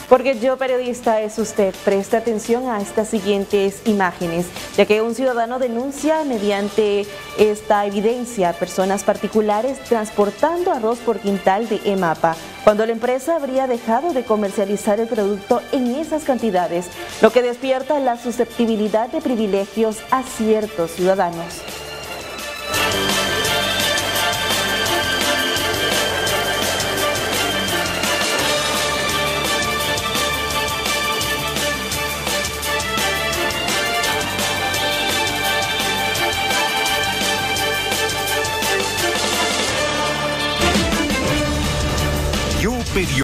Porque Yo Periodista es usted. Preste atención a estas siguientes imágenes, ya que un ciudadano denuncia mediante esta evidencia a personas particulares transportando arroz por quintal de EMAPA, cuando la empresa habría dejado de comercializar el producto en esas cantidades, lo que despierta la susceptibilidad de privilegios a ciertos ciudadanos.